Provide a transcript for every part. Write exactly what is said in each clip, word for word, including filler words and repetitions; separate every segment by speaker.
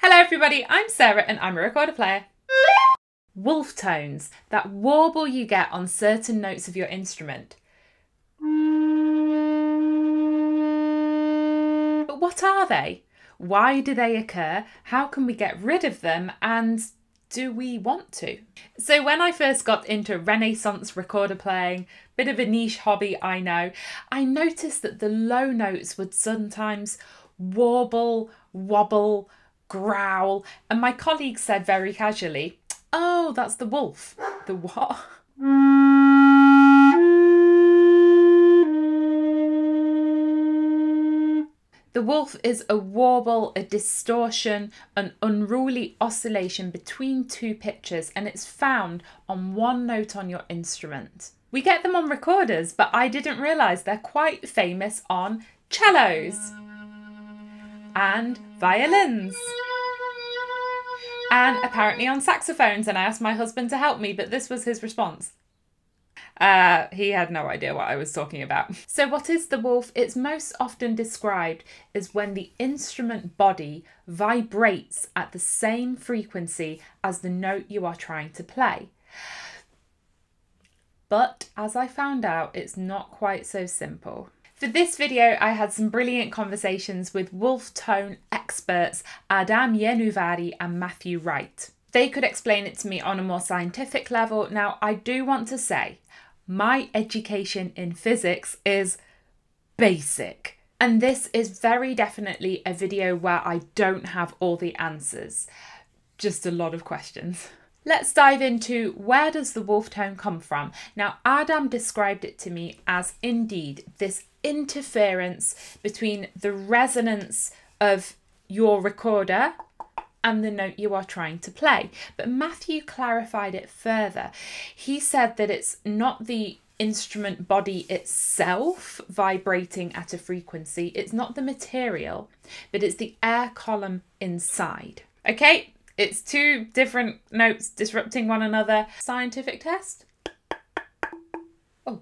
Speaker 1: Hello everybody, I'm Sarah and I'm a recorder player. Wolf tones, that warble you get on certain notes of your instrument. But what are they? Why do they occur? How can we get rid of them? And do we want to? So when I first got into Renaissance recorder playing, bit of a niche hobby I know, I noticed that the low notes would sometimes warble, wobble, growl, and my colleague said very casually, "Oh, that's the wolf." The what? The wolf is a warble, a distortion, an unruly oscillation between two pitches, and it's found on one note on your instrument. We get them on recorders, but I didn't realise they're quite famous on cellos and violins. And apparently on saxophones, and I asked my husband to help me, but this was his response. Uh, he had no idea what I was talking about. So what is the wolf? It's most often described as when the instrument body vibrates at the same frequency as the note you are trying to play. But as I found out, it's not quite so simple. For this video, I had some brilliant conversations with wolf tone experts Ádám, Jenővári and Matthew Wright. They could explain it to me on a more scientific level. Now, I do want to say, my education in physics is basic. And this is very definitely a video where I don't have all the answers. Just a lot of questions. Let's dive into where does the wolf tone come from. Now, Ádám described it to me as indeed this interference between the resonance of your recorder and the note you are trying to play. But Matthew clarified it further. He said that it's not the instrument body itself vibrating at a frequency, it's not the material, but it's the air column inside. Okay, it's two different notes disrupting one another. Scientific test. Oh.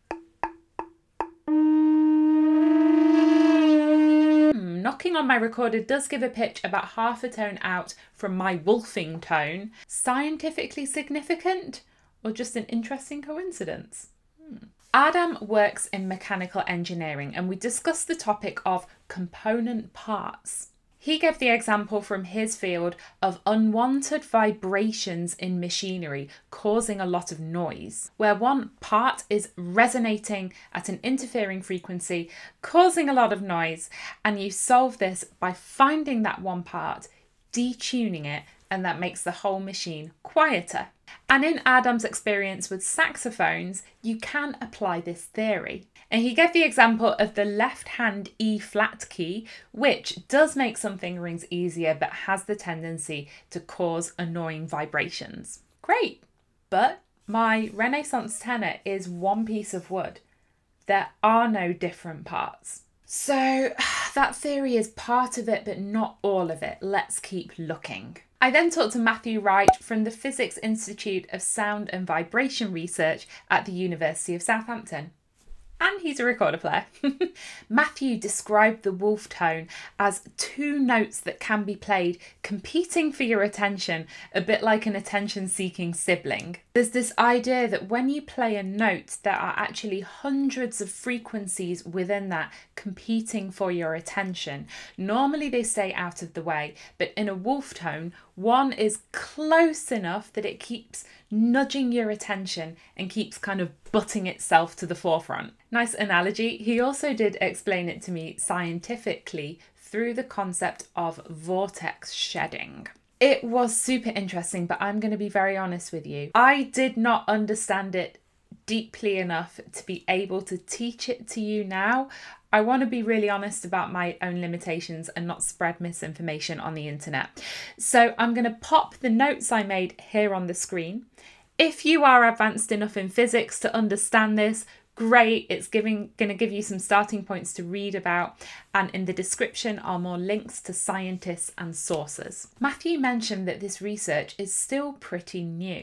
Speaker 1: Knocking on my recorder does give a pitch about half a tone out from my wolfing tone. Scientifically significant or just an interesting coincidence? Hmm. Ádám works in mechanical engineering and we discussed the topic of component parts. He gave the example from his field of unwanted vibrations in machinery causing a lot of noise, where one part is resonating at an interfering frequency, causing a lot of noise, and you solve this by finding that one part, detuning it, and that makes the whole machine quieter. And in Ádám's experience with saxophones, you can apply this theory. And he gave the example of the left-hand E flat key, which does make some fingerings easier, but has the tendency to cause annoying vibrations. Great, but my Renaissance tenor is one piece of wood. There are no different parts. So that theory is part of it, but not all of it. Let's keep looking. I then talked to Matthew Wright from the Physics Institute of Sound and Vibration Research at the University of Southampton. And he's a recorder player. Matthew described the wolf tone as two notes that can be played competing for your attention, a bit like an attention-seeking sibling. There's this idea that when you play a note, there are actually hundreds of frequencies within that competing for your attention. Normally they stay out of the way, but in a wolf tone, one is close enough that it keeps nudging your attention and keeps kind of butting itself to the forefront. Nice analogy. He also did explain it to me scientifically through the concept of vortex shedding. It was super interesting, but I'm going to be very honest with you. I did not understand it deeply enough to be able to teach it to you now. I want to be really honest about my own limitations and not spread misinformation on the internet. So I'm going to pop the notes I made here on the screen. If you are advanced enough in physics to understand this, great. It's giving, going to give you some starting points to read about. And in the description are more links to scientists and sources. Matthew mentioned that this research is still pretty new.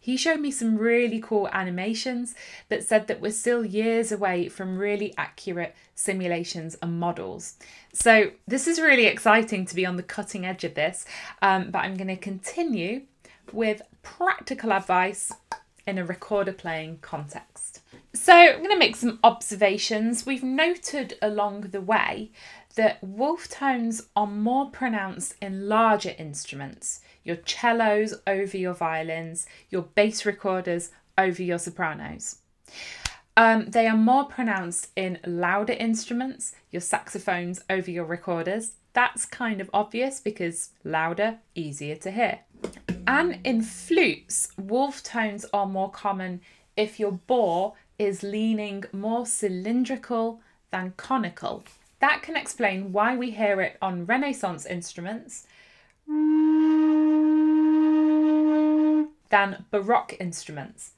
Speaker 1: He showed me some really cool animations, but said that we're still years away from really accurate simulations and models. So this is really exciting to be on the cutting edge of this, um, but I'm going to continue with practical advice in a recorder playing context. So I'm going to make some observations. We've noted along the way that wolf tones are more pronounced in larger instruments, your cellos over your violins, your bass recorders over your sopranos. Um, they are more pronounced in louder instruments, your saxophones over your recorders. That's kind of obvious because louder, easier to hear. And in flutes, wolf tones are more common if your bore is leaning more cylindrical than conical. That can explain why we hear it on Renaissance instruments than Baroque instruments.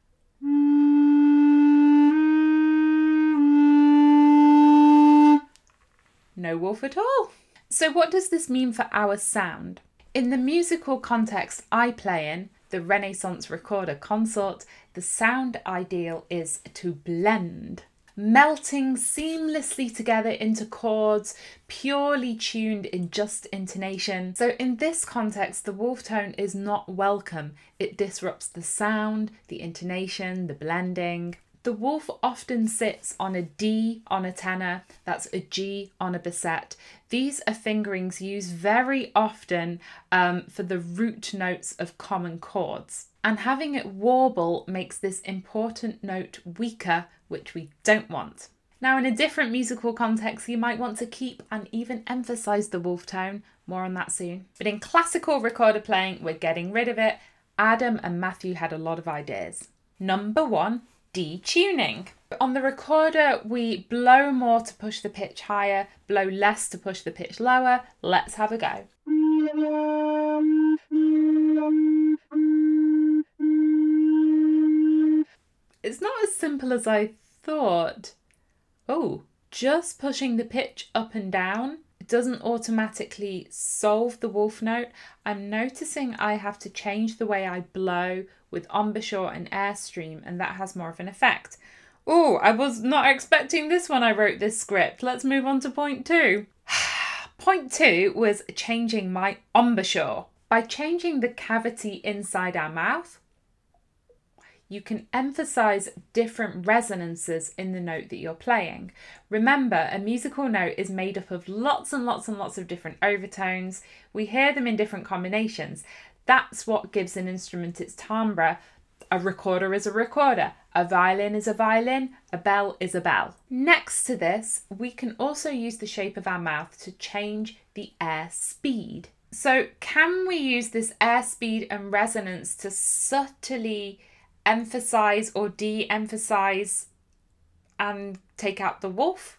Speaker 1: No wolf at all. So what does this mean for our sound? In the musical context I play in, the Renaissance recorder consort, the sound ideal is to blend, melting seamlessly together into chords, purely tuned in just intonation. So in this context, the wolf tone is not welcome. It disrupts the sound, the intonation, the blending. The wolf often sits on a D on a tenor, that's a G on a bassette. These are fingerings used very often um, for the root notes of common chords. And having it warble makes this important note weaker, which we don't want. Now, in a different musical context, you might want to keep and even emphasize the wolf tone. More on that soon. But in classical recorder playing, we're getting rid of it. Ádám and Matthew had a lot of ideas. Number one, detuning. On the recorder, we blow more to push the pitch higher, blow less to push the pitch lower. Let's have a go. It's not as simple as I thought. Oh, just pushing the pitch up and down doesn't automatically solve the wolf note. I'm noticing I have to change the way I blow with embouchure and airstream, and that has more of an effect. Oh, I was not expecting this when I wrote this script. Let's move on to point two. Point two was changing my embouchure. By changing the cavity inside our mouth, you can emphasize different resonances in the note that you're playing. Remember, a musical note is made up of lots and lots and lots of different overtones. We hear them in different combinations. That's what gives an instrument its timbre. A recorder is a recorder, a violin is a violin, a bell is a bell. Next to this, we can also use the shape of our mouth to change the air speed. So can we use this air speed and resonance to subtly emphasize or de-emphasize and take out the wolf?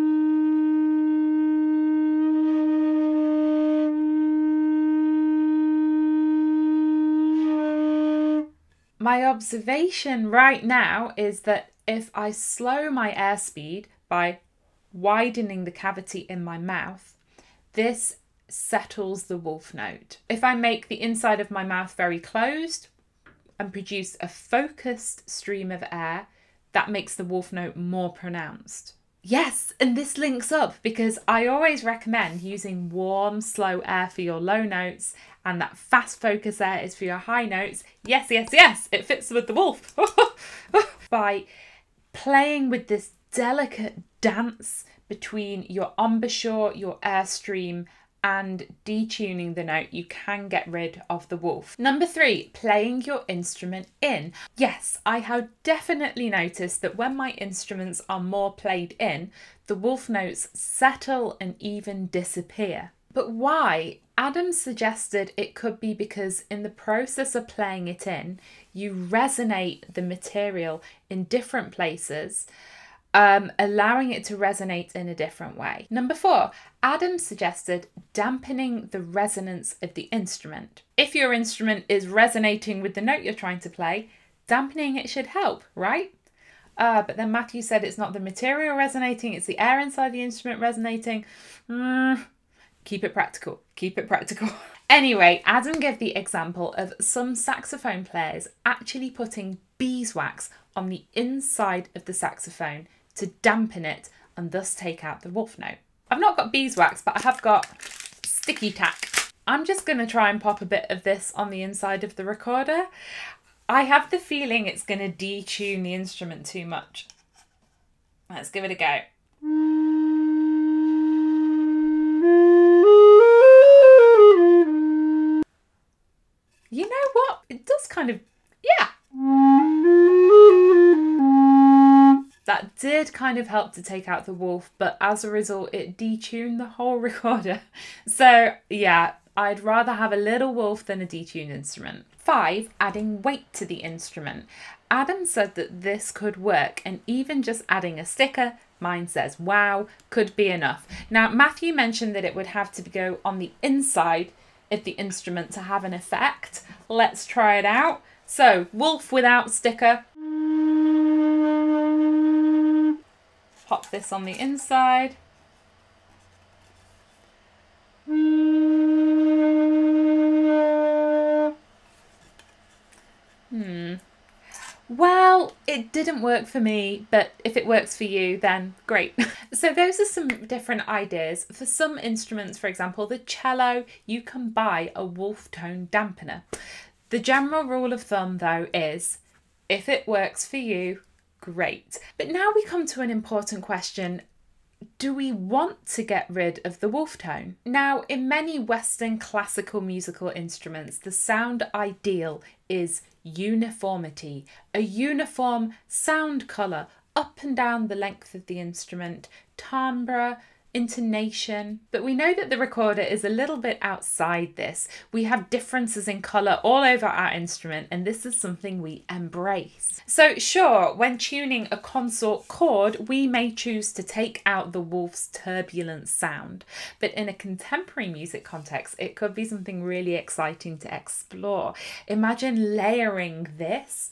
Speaker 1: My observation right now is that if I slow my airspeed by widening the cavity in my mouth, this settles the wolf note. If I make the inside of my mouth very closed and produce a focused stream of air, that makes the wolf note more pronounced. Yes, and this links up because I always recommend using warm, slow air for your low notes, and that fast focus air is for your high notes. Yes, yes, yes, it fits with the wolf. By playing with this delicate dance between your embouchure, your airstream, and detuning the note, you can get rid of the wolf. Number three, playing your instrument in. Yes, I have definitely noticed that when my instruments are more played in, the wolf notes settle and even disappear. But why? Ádám suggested it could be because in the process of playing it in, you resonate the material in different places, Um, allowing it to resonate in a different way. Number four, Ádám suggested dampening the resonance of the instrument. If your instrument is resonating with the note you're trying to play, dampening it should help, right? Uh, but then Matthew said it's not the material resonating, it's the air inside the instrument resonating. Mm, keep it practical, keep it practical. Anyway, Ádám gave the example of some saxophone players actually putting beeswax on the inside of the saxophone to dampen it and thus take out the wolf note. I've not got beeswax, but I have got sticky tack. I'm just going to try and pop a bit of this on the inside of the recorder. I have the feeling it's going to detune the instrument too much. Let's give it a go. You know what? It does kind of, yeah. That did kind of help to take out the wolf, but as a result, it detuned the whole recorder. So yeah, I'd rather have a little wolf than a detuned instrument. Five, adding weight to the instrument. Ádám said that this could work, and even just adding a sticker, mine says wow, could be enough. Now, Matthew mentioned that it would have to go on the inside of the instrument to have an effect. Let's try it out. So, wolf without sticker. Pop this on the inside. Hmm. Well, it didn't work for me, but if it works for you, then great. So those are some different ideas. For some instruments, for example, the cello, you can buy a wolf tone dampener. The general rule of thumb, though, is if it works for you, great. But now we come to an important question. Do we want to get rid of the wolf tone? Now, in many Western classical musical instruments, the sound ideal is uniformity, a uniform sound colour up and down the length of the instrument, timbre, intonation. But we know that the recorder is a little bit outside this. We have differences in colour all over our instrument, and this is something we embrace. So sure, when tuning a consort chord, we may choose to take out the wolf's turbulent sound, but in a contemporary music context, it could be something really exciting to explore. Imagine layering this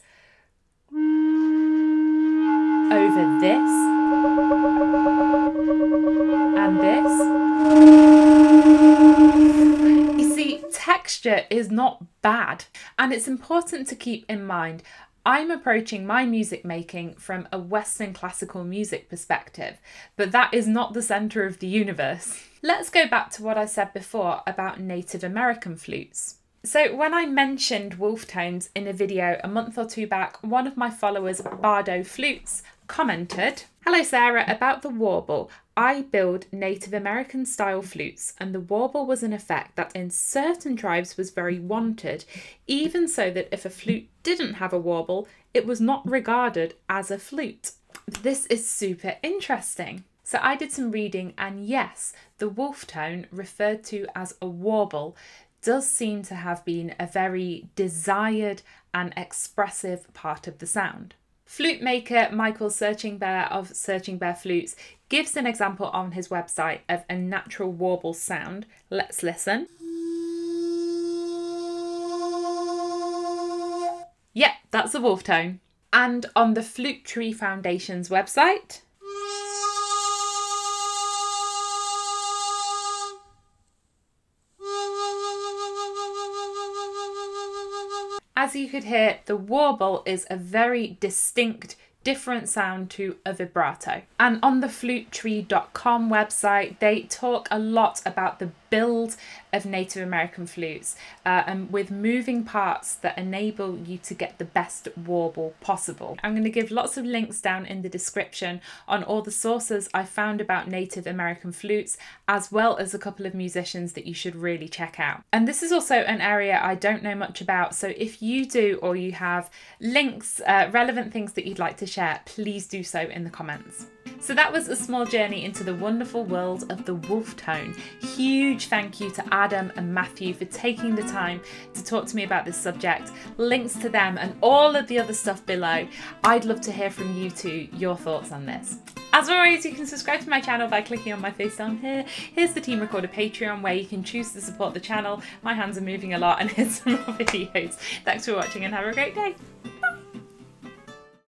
Speaker 1: over this and this. You see, texture is not bad, and it's important to keep in mind I'm approaching my music making from a Western classical music perspective, but that is not the centre of the universe. Let's go back to what I said before about Native American flutes. So when I mentioned wolf tones in a video a month or two back, one of my followers, Bardo Flutes, commented, "Hello Sarah, about the warble. I build Native American style flutes, and the warble was an effect that in certain tribes was very wanted, even so that if a flute didn't have a warble, it was not regarded as a flute." This is super interesting. So I did some reading, and yes, the wolf tone, referred to as a warble, does seem to have been a very desired and expressive part of the sound. Flute maker Michael Searching Bear of Searching Bear Flutes gives an example on his website of a natural warble sound. Let's listen. Yep, that's the wolf tone. And on the Flute Tree Foundation's website, as you could hear, the warble is a very distinct, different sound to a vibrato. And on the flute tree dot com website, they talk a lot about the build of Native American flutes uh, and with moving parts that enable you to get the best warble possible. I'm going to give lots of links down in the description on all the sources I found about Native American flutes, as well as a couple of musicians that you should really check out. And this is also an area I don't know much about, so if you do, or you have links, uh, relevant things that you'd like to share, please do so in the comments. So that was a small journey into the wonderful world of the wolf tone. Huge thank you to Ádám and Matthew for taking the time to talk to me about this subject. Links to them and all of the other stuff below. I'd love to hear from you too, your thoughts on this. As always, you can subscribe to my channel by clicking on my face down here. Here's the Team Recorder Patreon where you can choose to support the channel. My hands are moving a lot, and here's some more videos. Thanks for watching and have a great day.